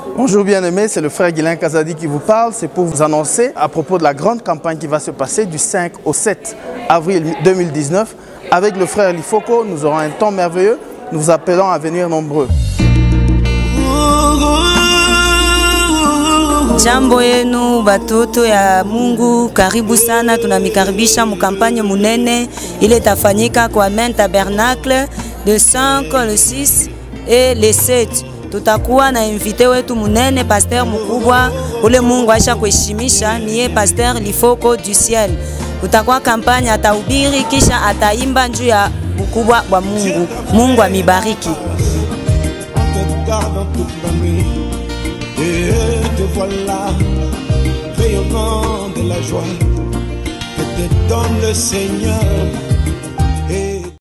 Bonjour bien-aimés, c'est le frère Guilain Kazadi qui vous parle. C'est pour vous annoncer à propos de la grande campagne qui va se passer du 5 au 7 avril 2019. Avec le frère Lifoko, nous aurons un temps merveilleux. Nous vous appelons à venir nombreux. Jambo yenu batoto ya Mungu, karibu sana, tunamikaribisha mukampanye munene ile tafanyika kwa Main Tabernacle de 5, le 6 et le 7. Tutakuwa na invité wetu munene, pasteur mkubwa ule Mungu aisha kuheshimisha, niye pasteur Lifoko du ciel. Kutakuwa kampanya, atahubiri kisha ataimba juu ya ukubwa wa Mungu. Mungu amibariki. Et te voilà, rayonnant de la joie que te donne le Seigneur.